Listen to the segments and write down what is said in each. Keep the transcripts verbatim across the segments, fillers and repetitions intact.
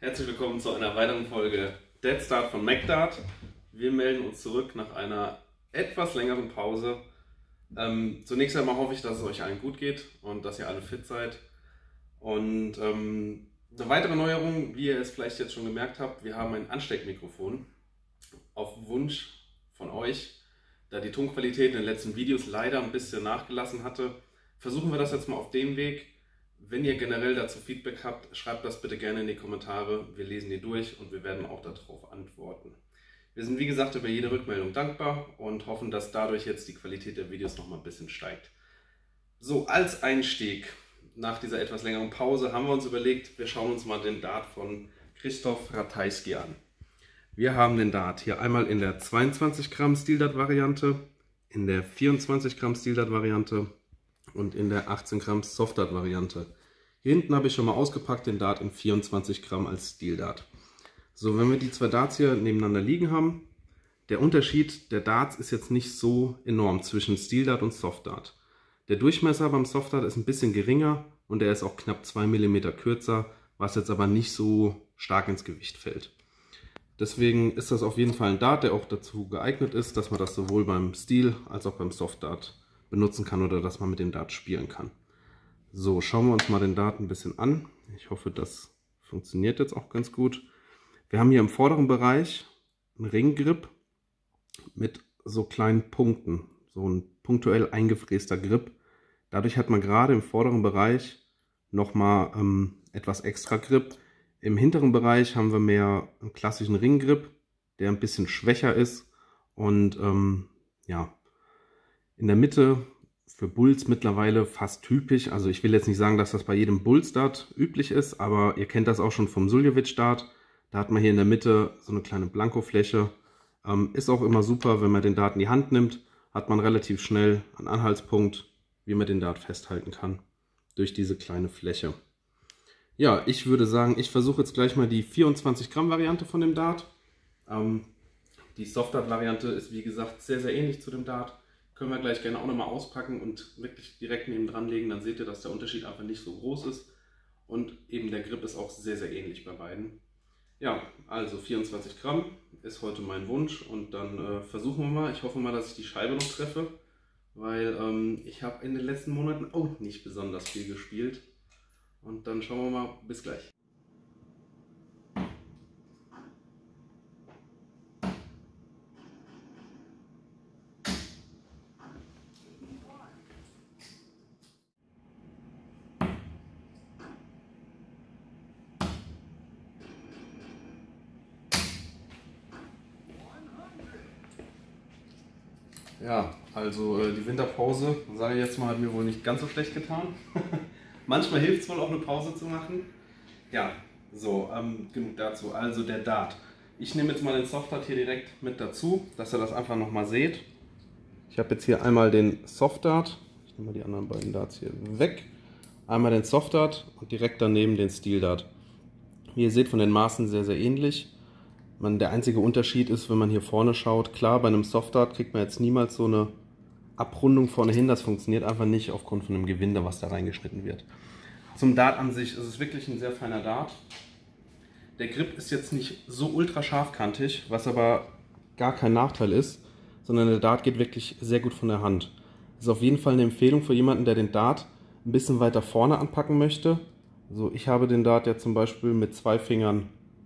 Herzlich willkommen zu einer weiteren Folge Dead Start von MacDart. Wir melden uns zurück nach einer etwas längeren Pause. Ähm, zunächst einmal hoffe ich, dass es euch allen gut geht und dass ihr alle fit seid. Und ähm, eine weitere Neuerung, wie ihr es vielleicht jetzt schon gemerkt habt, wir haben ein Ansteckmikrofon auf Wunsch von euch. Da die Tonqualität in den letzten Videos leider ein bisschen nachgelassen hatte, versuchen wir das jetzt mal auf dem Weg. Wenn ihr generell dazu Feedback habt, schreibt das bitte gerne in die Kommentare. Wir lesen die durch und wir werden auch darauf antworten. Wir sind wie gesagt über jede Rückmeldung dankbar und hoffen, dass dadurch jetzt die Qualität der Videos noch mal ein bisschen steigt. So, als Einstieg nach dieser etwas längeren Pause haben wir uns überlegt, wir schauen uns mal den Dart von Christoph Ratajski an. Wir haben den Dart hier einmal in der zweiundzwanzig Gramm Steel Dart Variante, in der vierundzwanzig Gramm Steel Dart Variante und in der achtzehn Gramm Soft Dart Variante. Hier hinten habe ich schon mal ausgepackt den Dart in vierundzwanzig Gramm als Steel Dart. So, wenn wir die zwei Darts hier nebeneinander liegen haben, der Unterschied der Darts ist jetzt nicht so enorm zwischen Steel Dart und Soft Dart. Der Durchmesser beim Soft Dart ist ein bisschen geringer und er ist auch knapp zwei Millimeter kürzer, was jetzt aber nicht so stark ins Gewicht fällt. Deswegen ist das auf jeden Fall ein Dart, der auch dazu geeignet ist, dass man das sowohl beim Steel als auch beim Soft Dart benutzen kann oder dass man mit dem Dart spielen kann. So, schauen wir uns mal den Dart ein bisschen an. Ich hoffe, das funktioniert jetzt auch ganz gut. Wir haben hier im vorderen Bereich einen Ringgrip mit so kleinen Punkten, so ein punktuell eingefräster Grip. Dadurch hat man gerade im vorderen Bereich nochmal ähm, etwas extra Grip. Im hinteren Bereich haben wir mehr einen klassischen Ringgrip, der ein bisschen schwächer ist und ähm, ja, in der Mitte für Bulls mittlerweile fast typisch. Also ich will jetzt nicht sagen, dass das bei jedem Bulls Dart üblich ist, aber ihr kennt das auch schon vom Suljovic Dart. Da hat man hier in der Mitte so eine kleine Blankofläche. Ähm, ist auch immer super, wenn man den Dart in die Hand nimmt, hat man relativ schnell einen Anhaltspunkt, wie man den Dart festhalten kann, durch diese kleine Fläche. Ja, ich würde sagen, ich versuche jetzt gleich mal die vierundzwanzig Gramm Variante von dem Dart. Ähm, die Soft Dart Variante ist wie gesagt sehr, sehr ähnlich zu dem Dart. Können wir gleich gerne auch nochmal auspacken und wirklich direkt neben dran legen, dann seht ihr, dass der Unterschied einfach nicht so groß ist. Und eben der Grip ist auch sehr, sehr ähnlich bei beiden. Ja, also vierundzwanzig Gramm ist heute mein Wunsch und dann äh, versuchen wir mal. Ich hoffe mal, dass ich die Scheibe noch treffe, weil ähm, ich habe in den letzten Monaten auch nicht besonders viel gespielt. Und dann schauen wir mal, bis gleich. Ja, also äh, die Winterpause, sage ich jetzt mal, hat mir wohl nicht ganz so schlecht getan. Manchmal hilft es wohl auch eine Pause zu machen. Ja, so, ähm, genug dazu. Also der Dart. Ich nehme jetzt mal den Soft Dart hier direkt mit dazu, dass ihr das einfach nochmal seht. Ich habe jetzt hier einmal den Soft Dart. Ich nehme mal die anderen beiden Darts hier weg. Einmal den Soft Dart und direkt daneben den Steel Dart. Wie ihr seht, von den Maßen sehr, sehr ähnlich. Man, der einzige Unterschied ist, wenn man hier vorne schaut, klar, bei einem Soft Dart kriegt man jetzt niemals so eine Abrundung vorne hin. Das funktioniert einfach nicht aufgrund von dem Gewinde, was da reingeschnitten wird. Zum Dart an sich ist es wirklich ein sehr feiner Dart. Der Grip ist jetzt nicht so ultra scharfkantig, was aber gar kein Nachteil ist, sondern der Dart geht wirklich sehr gut von der Hand. Das ist auf jeden Fall eine Empfehlung für jemanden, der den Dart ein bisschen weiter vorne anpacken möchte. Also ich habe den Dart ja zum Beispiel mit zwei Fingern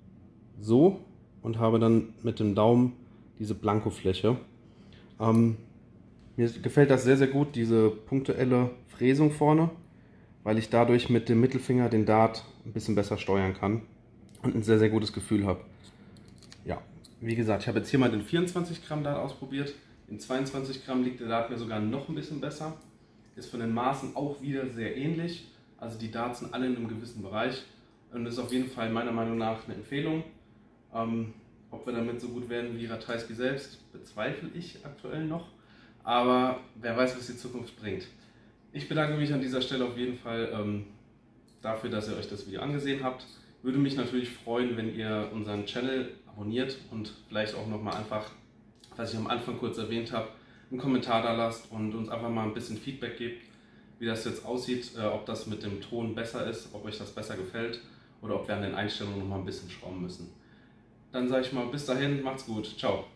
so und habe dann mit dem Daumen diese Blankofläche. Ähm, mir gefällt das sehr, sehr gut, diese punktuelle Fräsung vorne, weil ich dadurch mit dem Mittelfinger den Dart ein bisschen besser steuern kann und ein sehr, sehr gutes Gefühl habe. Ja, wie gesagt, ich habe jetzt hier mal den vierundzwanzig Gramm Dart ausprobiert. In zweiundzwanzig Gramm liegt der Dart mir sogar noch ein bisschen besser. Ist von den Maßen auch wieder sehr ähnlich. Also die Darts sind alle in einem gewissen Bereich und ist auf jeden Fall meiner Meinung nach eine Empfehlung. Ähm, ob wir damit so gut werden wie Ratajski selbst, bezweifle ich aktuell noch. Aber wer weiß, was die Zukunft bringt. Ich bedanke mich an dieser Stelle auf jeden Fall ähm, dafür, dass ihr euch das Video angesehen habt. Würde mich natürlich freuen, wenn ihr unseren Channel abonniert und vielleicht auch nochmal einfach, was ich am Anfang kurz erwähnt habe, einen Kommentar da lasst und uns einfach mal ein bisschen Feedback gebt, wie das jetzt aussieht, äh, ob das mit dem Ton besser ist, ob euch das besser gefällt. oder ob wir an den Einstellungen noch mal ein bisschen schrauben müssen. Dann sage ich mal, bis dahin, macht's gut, ciao.